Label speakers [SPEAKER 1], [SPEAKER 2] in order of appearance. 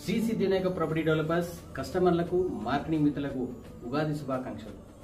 [SPEAKER 1] Shri Siddhivinayak property developers కస్టమర్లకు marketing మిత్రులకు ఉగాది శుభాకాంక్షలు.